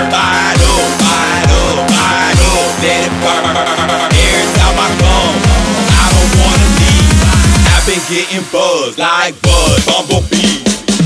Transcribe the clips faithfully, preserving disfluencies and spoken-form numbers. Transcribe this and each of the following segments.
burn. Light up, light up, light up, let it burn. Every time I come, I don't wanna leave. I've been getting buzzed like Buzz Bumblebee.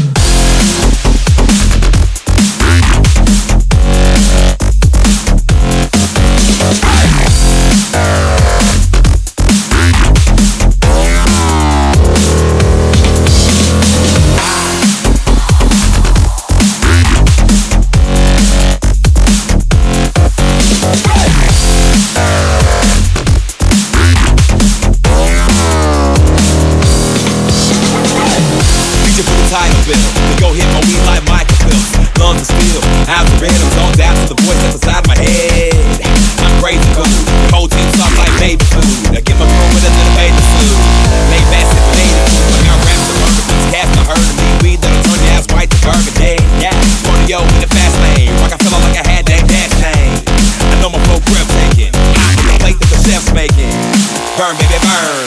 Title bill, we go hit my weed like Michael Phelps. Lungs are still, eyes are red, I'm zoned out to the voice that's inside my head. I'm crazy cool, the whole team soft like baby food. I get my room with a little baby food. Lay back, sippin' eighty food. I got raps to murder, beats cast, I heard of me. Weed that'll turn your ass white to burger day. Yeah, twenty-yo in the fast lane. Rock, I feel like I had that dash chain. I know my flow breathtaking. I can the plate that the chef's making. Burn, baby, burn.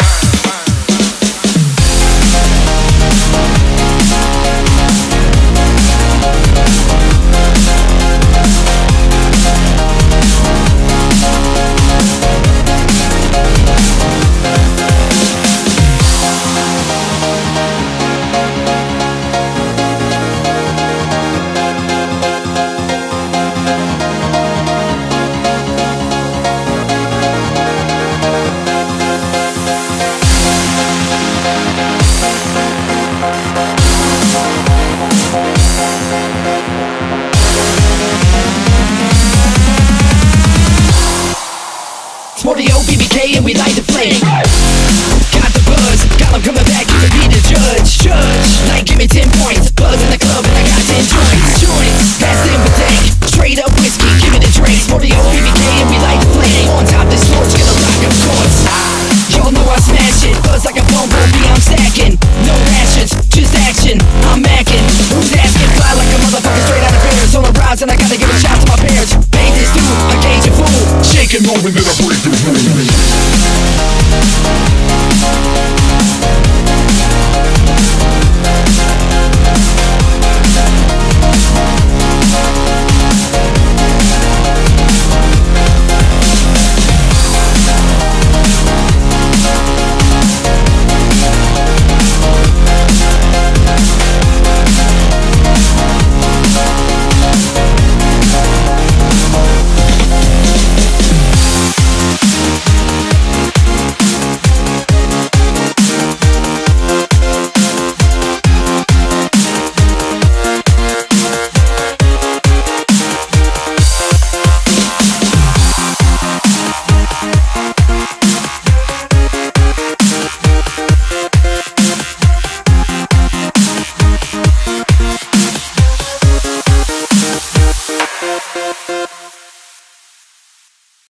Mordio, B B K, and we light the flame. Got the buzz, got them coming back, you can be the judge. Judge, like give me ten points. Buzz in the club and I got ten joints. Joints, that's in the tank. Straight up whiskey, give me the drinks. Mordio, B B